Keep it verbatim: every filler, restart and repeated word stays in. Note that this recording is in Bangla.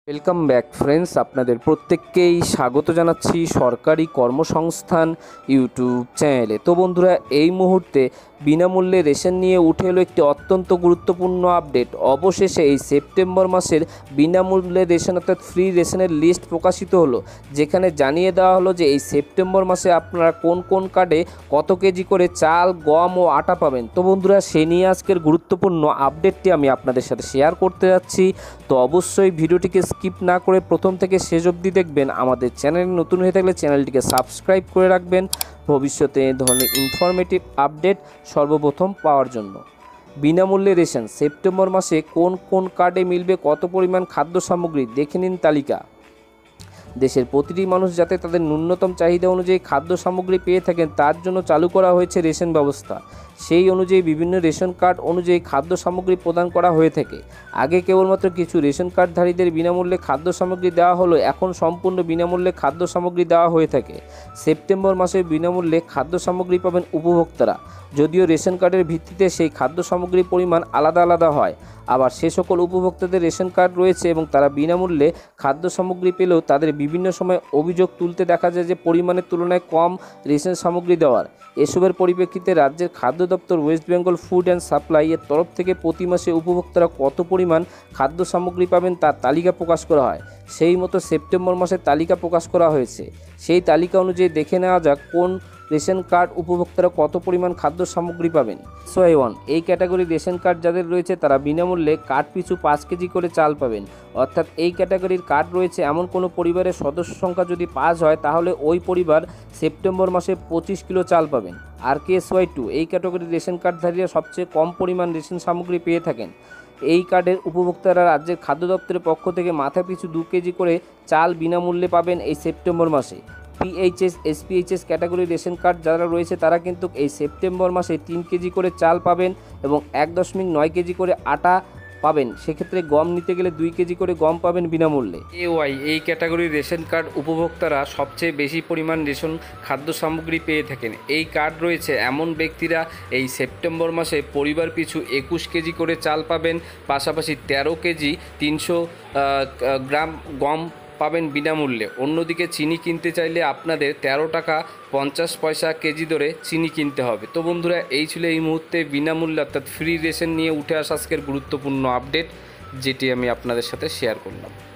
ওয়েলকাম ব্যাক ফ্রেন্ডস, আপনাদের প্রত্যেককেই স্বাগত জানাচ্ছি সরকারি কর্মসংস্থান ইউটিউব চ্যানেলে। তো বন্ধুরা, এই মুহূর্তে বিনামূল্যে রেশন নিয়ে উঠে এলো একটি অত্যন্ত গুরুত্বপূর্ণ আপডেট। অবশেষে এই সেপ্টেম্বর মাসের বিনামূল্যে রেশন অর্থাৎ ফ্রি রেশনের লিস্ট প্রকাশিত হলো, যেখানে জানিয়ে দেওয়া হলো যে এই সেপ্টেম্বর মাসে আপনারা কোন কোন কার্ডে কত কেজি করে চাল, গম ও আটা পাবেন। তো বন্ধুরা, সে নিয়ে আজকের গুরুত্বপূর্ণ আপডেটটি আমি আপনাদের সাথে শেয়ার করতে যাচ্ছি। তো অবশ্যই ভিডিওটিকে স্কিপ না করে প্রথম থেকে শেষ অবধি দেখবেন। আমাদের চ্যানেল নতুন হয়ে থাকলে চ্যানেলটিকে সাবস্ক্রাইব করে রাখবেন ভবিষ্যতে এই ধরনের ইনফরমেটিভ আপডেট সর্বপ্রথম পাওয়ার জন্য। বিনামূল্যে রেশন সেপ্টেম্বর মাসে কোন কোন কার্ডে মিলবে কত পরিমাণ খাদ্য সামগ্রী, দেখে নিন তালিকা। দেশের প্রতিটি মানুষ যাতে তাদের ন্যূনতম চাহিদা অনুযায়ী খাদ্য সামগ্রী পেয়ে থাকেন, তার জন্য চালু করা হয়েছে রেশন ব্যবস্থা। সেই অনুযায়ী বিভিন্ন রেশন কার্ড অনুযায়ী খাদ্য সামগ্রী প্রদান করা হয়ে থাকে। আগে কেবলমাত্র কিছু রেশন কার্ডধারীদের বিনামূল্যে খাদ্য সামগ্রী দেওয়া হলো, এখন সম্পূর্ণ বিনামূল্যে খাদ্য সামগ্রী দেওয়া হয়ে থাকে। সেপ্টেম্বর মাসে বিনামূল্যে খাদ্য সামগ্রী পাবেন উপভোক্তারা, যদিও রেশন কার্ডের ভিত্তিতে সেই খাদ্য সামগ্রীর পরিমাণ আলাদা আলাদা হয়। আবার সে সকল উপভোক্তাদের রেশন কার্ড রয়েছে এবং তারা বিনামূল্যে খাদ্য সামগ্রী পেলেও তাদের বিভিন্ন সময় অভিযোগ তুলতে দেখা যায় যে পরিমাণের তুলনায় কম রেশন সামগ্রী দেওয়ার। এসবের পরিপ্রেক্ষিতে রাজ্যের খাদ্য দপ্তর West Bengal food and supply এর তরফ থেকে প্রতি মাসে উপভোক্তারা কত পরিমাণ খাদ্য সামগ্রী পাবেন তার তালিকা প্রকাশ করা হয়। সেই মতো সেপ্টেম্বর মাসের তালিকা প্রকাশ করা হয়েছে। সেই তালিকা অনুযায়ী দেখে নেওয়া যাক কোন রেশন কার্ড উপভোক্তারা কত পরিমাণ খাদ্য সামগ্রী পাবেন। সোয়াই ওয়ান এই ক্যাটাগরির রেশন কার্ড যাদের রয়েছে তারা বিনামূল্যে কার্ড পিছু পাঁচ কেজি করে চাল পাবেন। অর্থাৎ এই ক্যাটাগরির কার্ড রয়েছে এমন কোনো পরিবারের সদস্য সংখ্যা যদি পাঁচ হয়, তাহলে ওই পরিবার সেপ্টেম্বর মাসে পঁচিশ কিলো চাল পাবেন। আর কে এস ওয়াই টু এই ক্যাটাগরির রেশন কার্ডধারীরা সবচেয়ে কম পরিমাণ রেশন সামগ্রী পেয়ে থাকেন। এই কার্ডের উপভোক্তারা রাজ্যের খাদ্য দপ্তরের পক্ষ থেকে মাথা পিছু দু কেজি করে চাল বিনামূল্যে পাবেন এই সেপ্টেম্বর মাসে। পিএইচএস এসপিএইচএস ক্যাটাগরির রেশন কার্ড যারা রয়েছে তারা কিন্তু এই সেপ্টেম্বর মাসে তিন কেজি করে চাল পাবেন এবং এক দশমিক নয় কেজি করে আটা পাবেন। সেক্ষেত্রে গম নিতে গেলে দুই কেজি করে গম পাবেন বিনামূল্যে। এ ওয়াই এই ক্যাটাগরির রেশন কার্ড উপভোক্তারা সবচেয়ে বেশি পরিমাণ রেশন খাদ্য সামগ্রী পেয়ে থাকেন। এই কার্ড রয়েছে এমন ব্যক্তিরা এই সেপ্টেম্বর মাসে পরিবার পিছু একুশ কেজি করে চাল পাবেন, পাশাপাশি তেরো কেজি তিনশো গ্রাম গম পাবেন বিনামূল্যে। অন্যদিকে চিনি কিনতে চাইলে আপনাদের তেরো টাকা পঞ্চাশ পয়সা কেজি দরে চিনি কিনতে হবে। তো বন্ধুরা, এই ছিল এই মুহূর্তে বিনামূল্যে অর্থাৎ ফ্রি রেশন নিয়ে উঠে আসা আজকের গুরুত্বপূর্ণ আপডেট, যেটি আমি আপনাদের সাথে শেয়ার করলাম।